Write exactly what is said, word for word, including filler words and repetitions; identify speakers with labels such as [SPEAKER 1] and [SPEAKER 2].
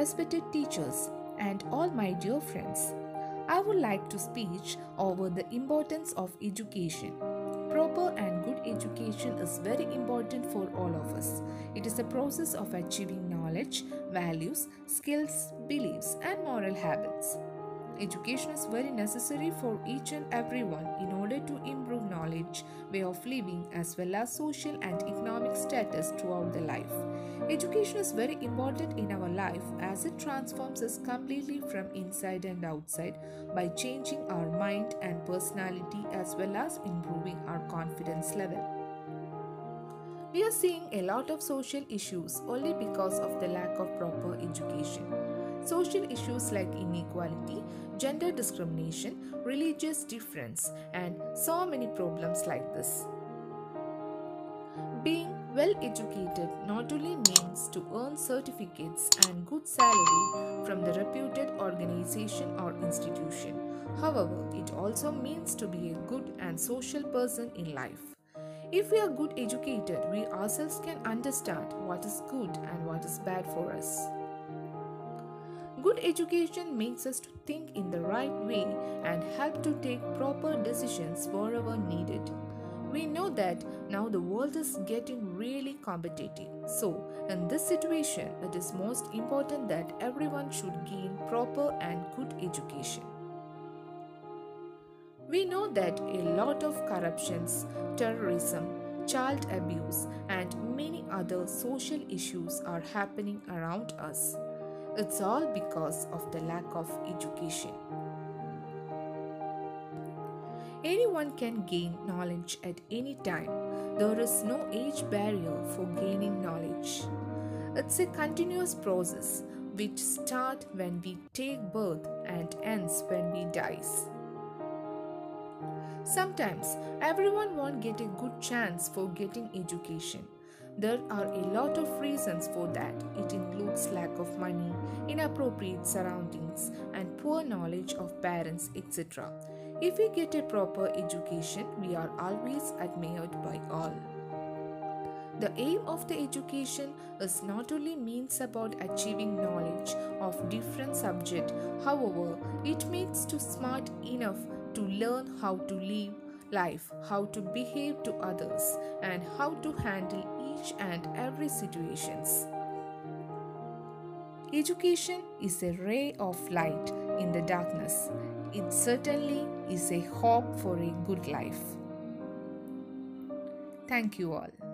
[SPEAKER 1] respected teachers, and all my dear friends. I would like to speak over the importance of education. Proper and good education is very important for all of us. It is a process of achieving knowledge, values, skills, beliefs, and moral habits. Education is very necessary for each and everyone in order to improve knowledge, way of living, as well as social and economic status throughout the life. Education is very important in our life as it transforms us completely from inside and outside by changing our mind and personality as well as improving our confidence level. We are seeing a lot of social issues only because of the lack of proper education. Social issues like inequality, gender discrimination, religious difference, and so many problems like this. Being well educated not only means to earn certificates and good salary from the reputed organization or institution. However, it also means to be a good and social person in life. If we are good educated, we ourselves can understand what is good and what is bad for us. Good education makes us to think in the right way and help to take proper decisions wherever needed. We know that now the world is getting really competitive. So, in this situation, it is most important that everyone should gain proper and good education. We know that a lot of corruptions, terrorism, child abuse, and many other social issues are happening around us. It's all because of the lack of education. Anyone can gain knowledge at any time. There is no age barrier for gaining knowledge. It's a continuous process which starts when we take birth and ends when we die. Sometimes everyone won't get a good chance for getting education. There are a lot of reasons for that. It includes lack of money, inappropriate surroundings, and poor knowledge of parents, et cetera. If we get a proper education, we are always admired by all. The aim of the education is not only means about achieving knowledge of different subjects, however, it makes to smart enough to learn how to live life, how to behave to others, and how to handle each and every situations. Education is a ray of light in the darkness. It certainly is a hope for a good life. Thank you all.